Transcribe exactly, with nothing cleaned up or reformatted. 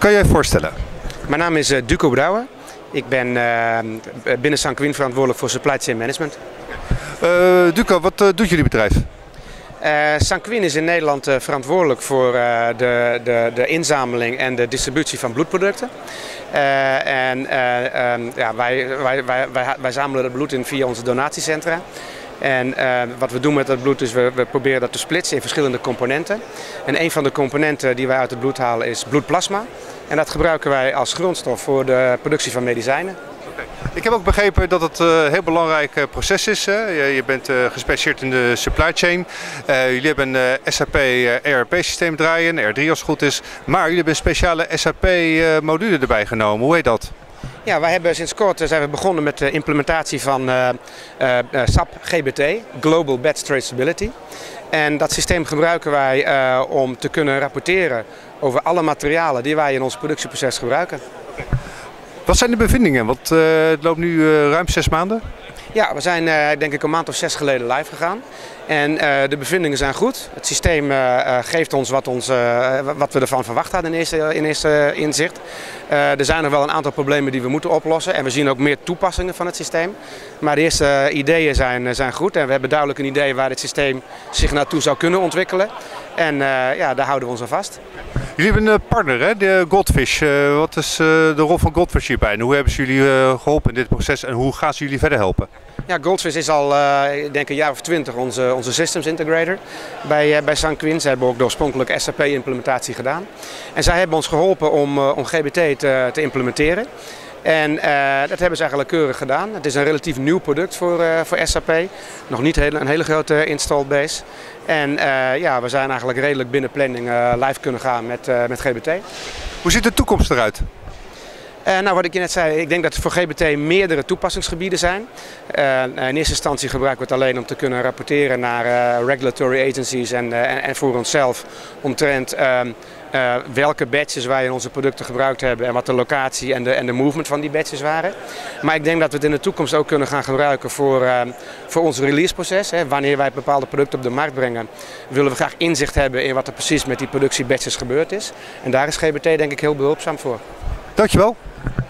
Kan je je voorstellen? Mijn naam is uh, Duco Brouwer. Ik ben uh, binnen Sanquin verantwoordelijk voor supply chain management. Uh, Duco, wat uh, doet jullie bedrijf? Uh, Sanquin is in Nederland uh, verantwoordelijk voor uh, de, de, de inzameling en de distributie van bloedproducten. Uh, en uh, um, ja, wij, wij, wij, wij, wij zamelen het bloed in via onze donatiecentra. En uh, wat we doen met dat bloed is we, we proberen dat te splitsen in verschillende componenten. En een van de componenten die wij uit het bloed halen is bloedplasma. En dat gebruiken wij als grondstof voor de productie van medicijnen. Okay. Ik heb ook begrepen dat het een heel belangrijk uh, proces is. Hè? Je, je bent uh, gespecialiseerd in de supply chain. Uh, jullie hebben een uh, S A P uh, E R P-systeem draaien, R drie als het goed is. Maar jullie hebben een speciale S A P-module uh, erbij genomen. Hoe heet dat? Ja, wij hebben sinds kort zijn we begonnen met de implementatie van uh, uh, S A P G B T, Global Batch Traceability. En dat systeem gebruiken wij uh, om te kunnen rapporteren over alle materialen die wij in ons productieproces gebruiken. Wat zijn de bevindingen? Want uh, het loopt nu uh, ruim zes maanden. Ja, we zijn uh, denk ik een maand of zes geleden live gegaan. En uh, de bevindingen zijn goed. Het systeem uh, geeft ons wat, ons uh, wat we ervan verwacht hadden in eerste, in eerste inzicht. Uh, er zijn nog wel een aantal problemen die we moeten oplossen. En we zien ook meer toepassingen van het systeem. Maar de eerste uh, ideeën zijn, zijn goed. En we hebben duidelijk een idee waar het systeem zich naartoe zou kunnen ontwikkelen. En uh, ja, daar houden we ons aan vast. Jullie hebben een partner, hè? De Goldfish. Uh, wat is uh, de rol van Goldfish hierbij? En hoe hebben ze jullie uh, geholpen in dit proces en hoe gaan ze jullie verder helpen? Ja, Goldfish is al uh, ik denk een jaar of twintig onze, onze systems integrator bij, uh, bij Sanquin. Ze hebben ook de oorspronkelijke S A P-implementatie gedaan. En zij hebben ons geholpen om, uh, om G B T te, te implementeren. En uh, dat hebben ze eigenlijk keurig gedaan. Het is een relatief nieuw product voor, uh, voor S A P. Nog niet heel, een hele grote installed base. En uh, ja, we zijn eigenlijk redelijk binnen planning uh, live kunnen gaan met, uh, met G B T. Hoe ziet de toekomst eruit? Uh, nou, wat ik je net zei, ik denk dat er voor G B T meerdere toepassingsgebieden zijn. Uh, in eerste instantie gebruiken we het alleen om te kunnen rapporteren naar uh, regulatory agencies en, uh, en, en voor onszelf omtrent uh, uh, welke batches wij in onze producten gebruikt hebben en wat de locatie en de, en de movement van die batches waren. Maar ik denk dat we het in de toekomst ook kunnen gaan gebruiken voor, uh, voor ons releaseproces. Hè. Wanneer wij bepaalde producten op de markt brengen, willen we graag inzicht hebben in wat er precies met die productiebatches gebeurd is. En daar is G B T denk ik heel behulpzaam voor. Dankjewel.